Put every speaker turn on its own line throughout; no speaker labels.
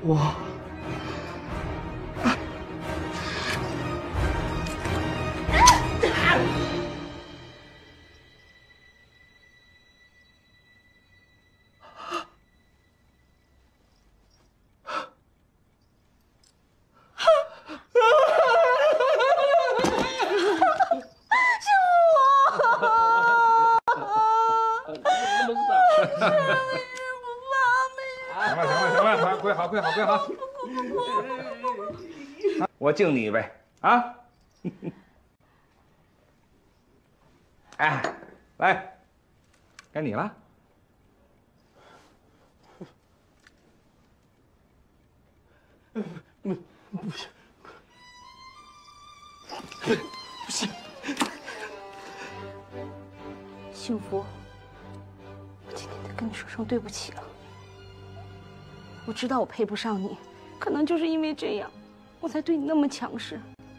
我。
跪好！我敬你一杯啊！哎，来，该你了。
不行，不行！
幸福，我今天得跟你说声对不起了。 我知道我配不上你，可能就是因为这样，我才对你那么强势。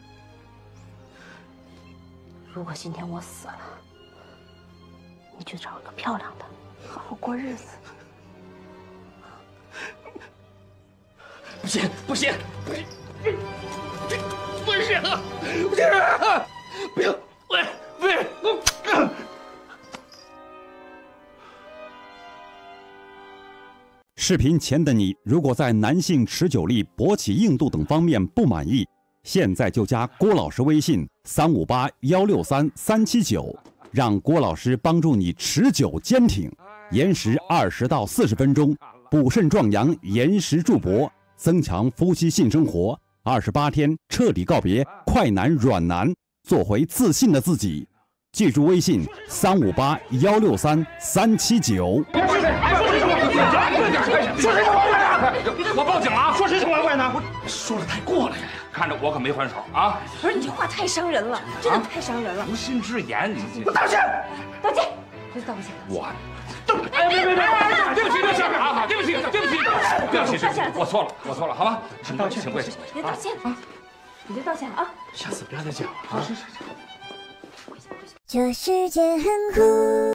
如果今天我死了，你去找一个漂亮的，好好过日子。
不行！不行！不要！
视频前的你，如果在男性持久力、勃起硬度等方面不满意，现在就加郭老师微信358-163-379，让郭老师帮助你持久坚挺，延时20到40分钟，补肾壮阳，延时助勃，增强夫妻性生活，28天彻底告别快男软男，做回自信的自己。记住微信358-163-379。
说谁情况外呢？我报警了啊！
说谁情况外呢？我说的太过了呀！
看着我可没还手啊！
不是你这话太伤人了，真的太伤人了。
无心之言，你
我道歉，
道歉，谁道歉？
我。
哎，别！
对不起啊！对不起，我错了，好吧？
道歉，
请跪下。
别道歉啊！你别道歉啊！
下次不要再讲了啊！
跪下。
这世界很酷。